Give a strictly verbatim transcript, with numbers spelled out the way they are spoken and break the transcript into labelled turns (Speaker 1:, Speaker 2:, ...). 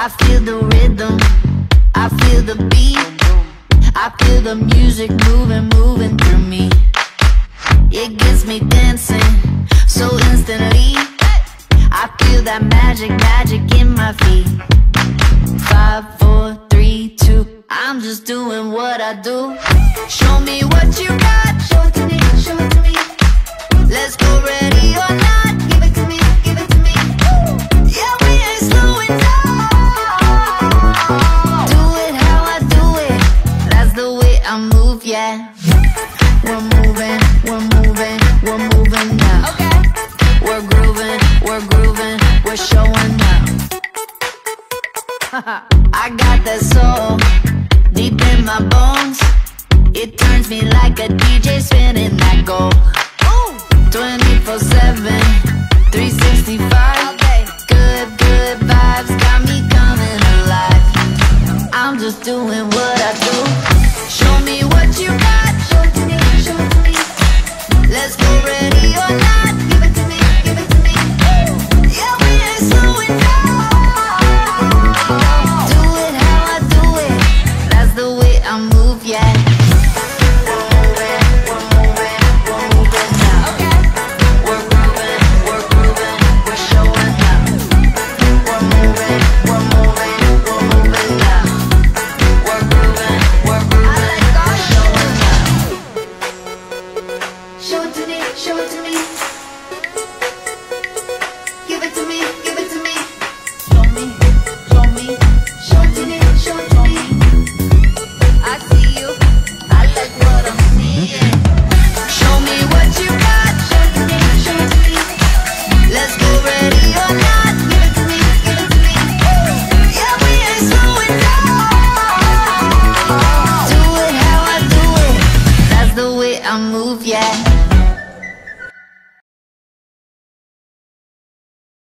Speaker 1: I feel the rhythm, I feel the beat, I feel the music moving, moving through me. It gets me dancing so instantly. I feel that magic, magic in my feet. Five, four, three, two, I'm just doing what I do. Show me what you got, show it to me, show it to me. Let's go, ready or not, give it to me, give it to me. Yeah, we ain't slowing down. Do it how I do it, that's the way I move, yeah. We're moving, we're moving, we're moving now. Okay. We're grooving, we're grooving, we're showing now. I got that soul deep in my bones. It turns me like a D J spinning that goal. twenty-four seven, three sixty-five.